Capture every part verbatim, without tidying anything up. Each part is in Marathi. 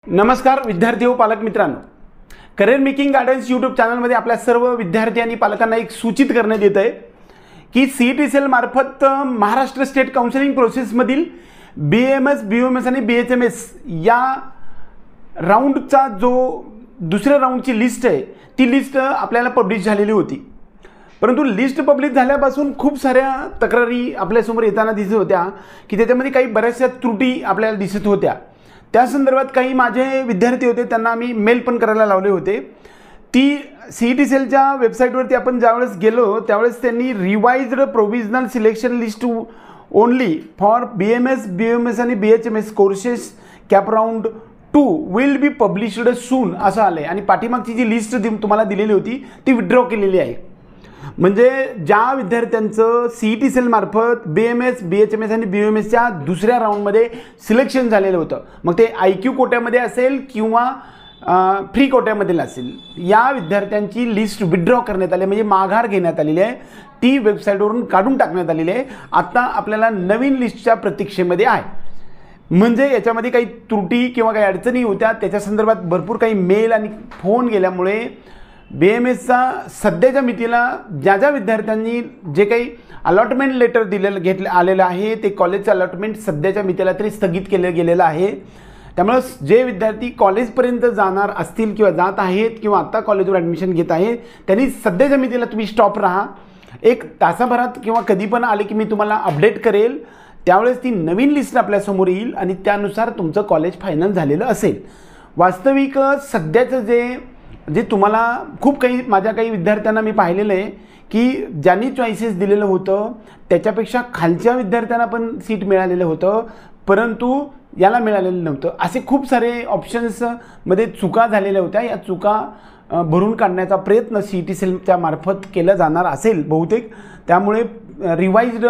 नमस्कार विद्यार्थी व पालक मित्रांनो, करिअर मेकिंग गार्डन्स यूट्यूब चॅनलमध्ये आपल्या सर्व विद्यार्थी आणि पालकांना एक सूचित करण्यात येत आहे की C E T C L मार्फत महाराष्ट्र स्टेट काउन्सिलिंग प्रोसेसमधील B M S B M S आणि बी एच एम एस या राऊंडचा जो दुसऱ्या राऊंडची लिस्ट आहे ती लिस्ट आपल्याला पब्लिश झालेली होती। परंतु लिस्ट पब्लिश झाल्यापासून खूप साऱ्या तक्रारी आपल्यासमोर येताना दिसत होत्या की त्याच्यामध्ये काही बऱ्याचशा त्रुटी आपल्याला दिसत होत्या। त्या संदर्भात काही माझे विद्यार्थी होते, त्यांना आम्ही मेल पण करायला लावले होते। ती सी ई टी सी एलच्या वेबसाईटवरती आपण ज्यावेळेस गेलो त्यावेळेस त्यांनी revised provisional selection list only for B M S B M S आणि B H M S courses CAP round two will be published soon असं आलं आहे आणि पाठीमागची जी लिस्ट तुम्हाला दिलेली होती ती विड्रॉ केलेली आहे। म्हणजे ज्या विद्यार्थ्यांचं C E T C L मार्फत B M S B H M S आणि बी एम एसच्या दुसऱ्या राऊंडमध्ये सिलेक्शन झालेलं होतं, मग ते आय क्यू कोट्यामध्ये असेल किंवा फ्री कोट्यामध्ये असेल, या विद्यार्थ्यांची लिस्ट विड्रॉ करण्यात आली, म्हणजे माघार घेण्यात आलेली आहे, ती वेबसाईटवरून काढून टाकण्यात आलेली आहे। आता आपल्याला नवीन लिस्टच्या प्रतीक्षेमध्ये आहे। म्हणजे याच्यामध्ये काही त्रुटी किंवा काही अडचणी होत्या, त्याच्या संदर्भात भरपूर काही मेल आणि फोन गेल्यामुळे बी एम एसचा सध्याच्या मितीला ज्या ज्या विद्यार्थ्यांनी जे काही अलॉटमेंट लेटर दिलेलं घेतलं आलेलं आहे ते कॉलेजचं अलॉटमेंट सध्याच्या मितीला तरी स्थगित केलं गेलेलं आहे। त्यामुळे जे विद्यार्थी कॉलेजपर्यंत जाणार असतील किंवा जात आहेत किंवा आत्ता कॉलेजवर ॲडमिशन घेत आहेत त्यांनी सध्याच्या मितीला तुम्ही स्टॉप राहा। एक तासाभरात किंवा कधी पण आले की मी तुम्हाला अपडेट करेल, त्यावेळेस ती नवीन लिस्ट आपल्यासमोर येईल आणि त्यानुसार तुमचं कॉलेज फायनल झालेलं असेल। वास्तविक सध्याचं जे जे तुम्हाला खूप काही माझ्या काही विद्यार्थ्यांना मी पाहिलेलं आहे की ज्यांनी चॉईसेस दिलेलं होतं त्याच्यापेक्षा खालच्या विद्यार्थ्यांना पण सीट मिळालेलं होतं, परंतु याला मिळालेलं नव्हतं। असे खूप सारे ऑप्शन्समध्ये चुका झालेल्या होत्या। या चुका भरून काढण्याचा प्रयत्न सी ई टी सी एलच्या मार्फत केला जाणार असेल बहुतेक। त्यामुळे रिवाइज्ड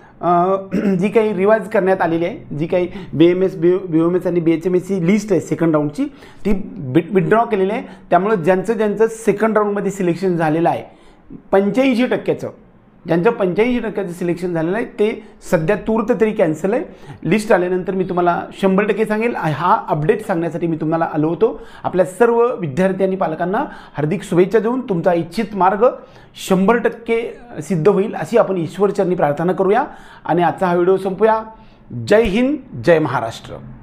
जी काही रिवाइज करण्यात आलेली आहे, जी काही B M S B B M S आणि बी एच एम एसची लिस्ट आहे सेकंड राऊंडची ती विड्रॉ केलेली आहे। त्यामुळे ज्यांचं ज्यांचं सेकंड राऊंडमध्ये सिलेक्शन झालेलं आहे पंच्याऐंशी टक्क्याचं ज्यांचं पंच्याऐंशी टक्क्याचं सिलेक्शन झालेलं आहे ते सध्या तूर्त तरी कॅन्सल आहे। लिस्ट आल्यानंतर मी तुम्हाला शंभर टक्के सांगेल। हा अपडेट सांगण्यासाठी मी तुम्हाला आलो होतो। आपल्या सर्व विद्यार्थी आणि पालकांना हार्दिक शुभेच्छा देऊन तुमचा इच्छित मार्ग शंभर टक्के सिद्ध होईल अशी आपण ईश्वरचरणी प्रार्थना करूया आणि आजचा हा व्हिडिओ संपूया। जय हिंद, जय महाराष्ट्र।